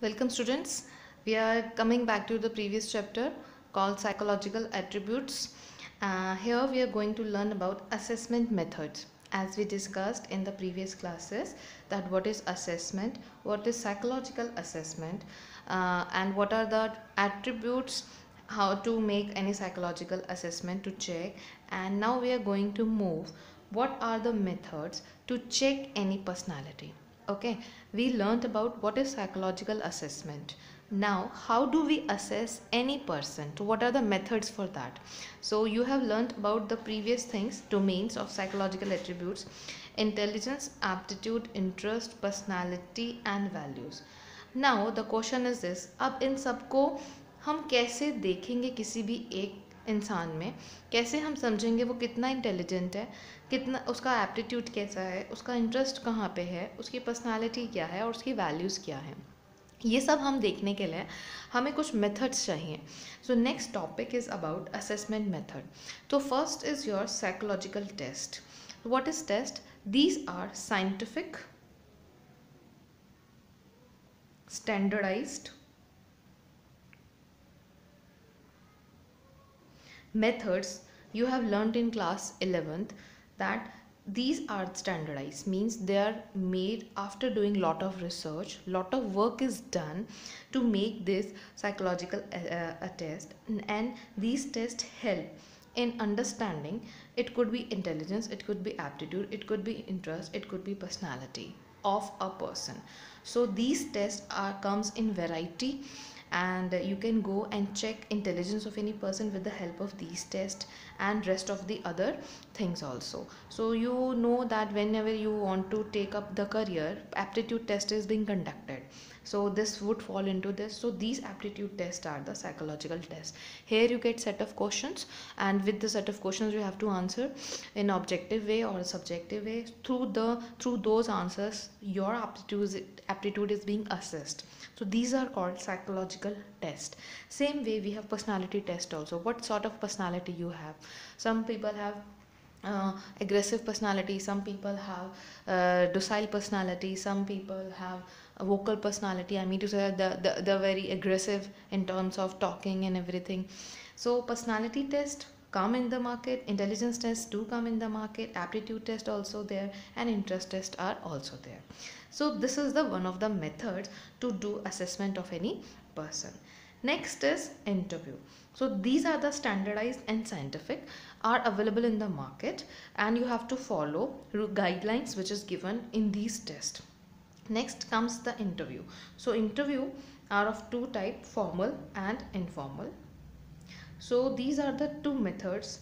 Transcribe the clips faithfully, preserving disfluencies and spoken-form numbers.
Welcome students. We are coming back to the previous chapter called psychological attributes. Uh, here we are going to learn about assessment methods. As we discussed in the previous classes, that what is assessment, what is psychological assessment, uh, and what are the attributes, how to make any psychological assessment to check. And now we are going to move what are the methods to check any personality. Okay, we learned about what is psychological assessment. Now how do we assess any person? So what are the methods for that? So you have learned about the previous things, domains of psychological attributes: intelligence, aptitude, interest, personality and values. Now the question is this, अब इन सबको हम कैसे देखेंगे? किसी भी एक इंसान में कैसे हम समझेंगे वो कितना इंटेलिजेंट है, कितना उसका एप्टीट्यूड कैसा है, उसका इंटरेस्ट कहाँ पे है, उसकी पर्सनालिटी क्या है और उसकी वैल्यूज़ क्या है? ये सब हम देखने के लिए हमें कुछ मेथड्स चाहिए. So next topic is about assessment method. तो first is your psychological test. What is test? These are scientific, standardized methods. You have learned in class eleventh that these are standardized, means they are made after doing lot of research, lot of work is done to make this psychological uh, a test, and these tests help in understanding. It could be intelligence, it could be aptitude, it could be interest, it could be personality of a person. So these tests are comes in variety, and you can go and check intelligence of any person with the help of these tests and rest of the other things also. So you know that whenever you want to take up the career, aptitude test is being conducted, so this would fall into this. So these aptitude tests are the psychological tests. Here you get set of questions, and with the set of questions you have to answer in objective way or subjective way. Through the through those answers your aptitude aptitude is being assessed. So these are called psychological test. Same way we have personality test also. What sort of personality you have? Some people have uh, aggressive personality, some people have uh, docile personality, some people have a vocal personality. I mean to say the, the the very aggressive in terms of talking and everything. So personality test come in the market, intelligence tests do come in the market, aptitude test also there, and interest test are also there. So this is the one of the methods to do assessment of any person. Next is interview. So these are the standardized and scientific, are available in the market, and you have to follow guidelines which is given in these tests. Next comes the interview. So interview are of two type, formal and informal. So these are the two methods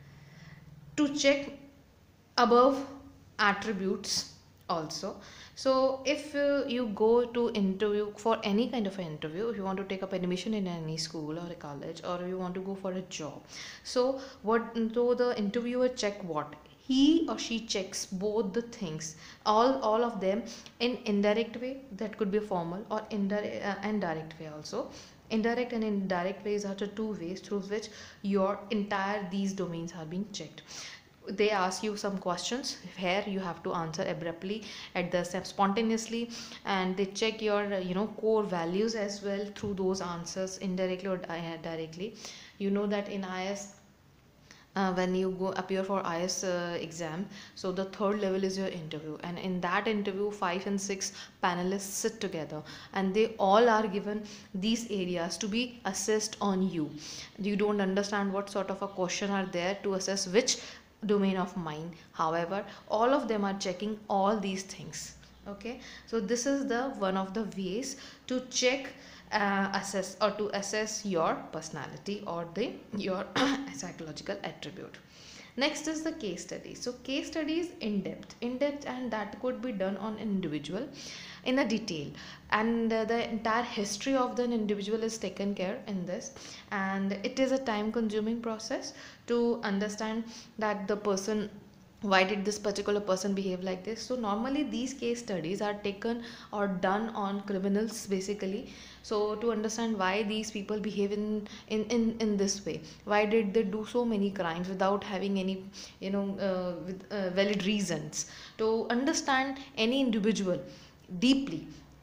to check above attributes also. So if uh, you go to interview for any kind of an interview, if you want to take up admission in any school or a college, or you want to go for a job, so what so the interviewer check what? He or she checks both the things, all all of them, in indirect way, that could be formal, or indirect uh, and direct way also. Indirect and indirect ways are the two ways through which your entire these domains are being checked. They ask you some questions, here you have to answer abruptly, at the same spontaneously, and they check your you know core values as well through those answers, indirectly or directly. You know that in I A S, uh, when you go appear for I A S uh, exam, so the third level is your interview, and in that interview five and six panelists sit together, and they all are given these areas to be assessed on you. You don't understand what sort of a question are there to assess which domain of mind. However, all of them are checking all these things. Okay, so this is the one of the ways to check uh, assess or to assess your personality or the your psychological attribute. Next is the case study. So case study is in depth in depth and that could be done on individual in a detail, and uh, the entire history of the individual is taken care in this, and it is a time consuming process to understand that the person, why did this particular person behave like this. So normally these case studies are taken or done on criminals basically, so to understand why these people behave in in in, in this way, why did they do so many crimes without having any you know uh, with uh, valid reasons. To understand any individual deeply,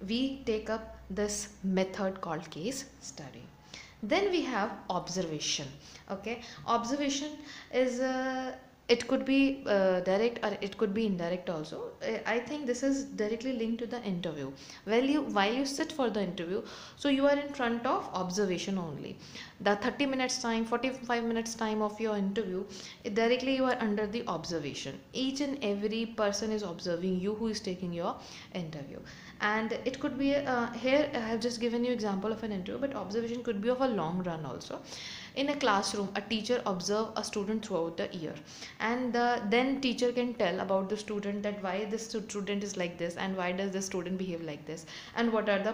we take up this method called case study. Then we have observation. Okay, observation is uh, it could be uh, direct or it could be indirect also. Uh, I think this is directly linked to the interview. While you while you sit for the interview, so you are in front of observation only. The thirty minutes time, forty-five minutes time of your interview, it directly you are under the observation. Each and every person is observing you who is taking your interview. And it could be uh, here I have just given you example of an interview, but observation could be of a long run also. In a classroom, a teacher observe a student throughout the year, and uh, then teacher can tell about the student, that why this student is like this and why does this student behave like this, and what are the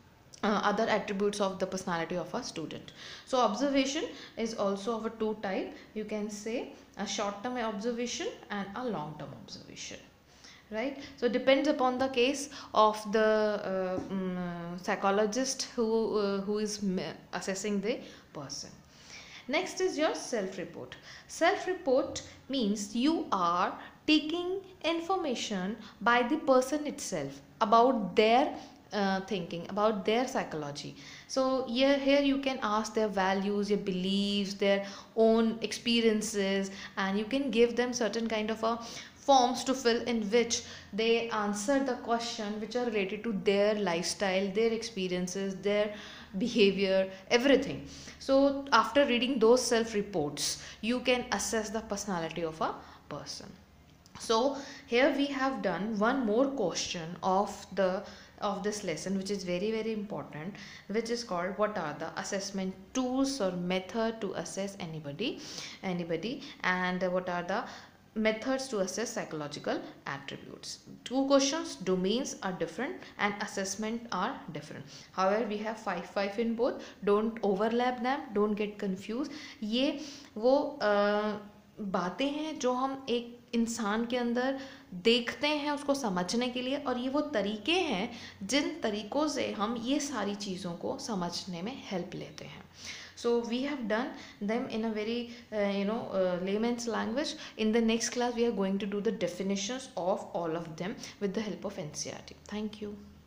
uh, other attributes of the personality of a student. So observation is also of a two type. You can say a short term observation and a long term observation, right? So it depends upon the case of the uh, um, psychologist who uh, who is assessing the person. Next is your self report. Self report means you are taking information by the person itself about their uh, thinking, about their psychology. So here, here you can ask their values, their beliefs, their own experiences, and you can give them certain kind of a forms to fill, in which they answer the question which are related to their lifestyle, their experiences, their behavior, everything. So after reading those self reports, you can assess the personality of a person. So here we have done one more question of the of this lesson, which is very very important, which is called, what are the assessment tools or method to assess anybody anybody and what are the methods to assess psychological attributes. Two questions, domains are different and assessment are different. However, we have five five in both. Don't overlap them, don't get confused. ये वो बातें हैं जो हम एक इंसान के अंदर देखते हैं उसको समझने के लिए, और ये वो तरीके हैं जिन तरीक़ों से हम ये सारी चीज़ों को समझने में हेल्प लेते हैं. So we have done them in a very uh, you know uh, layman's language. In the next class we are going to do the definitions of all of them with the help of N C E R T. Thank you.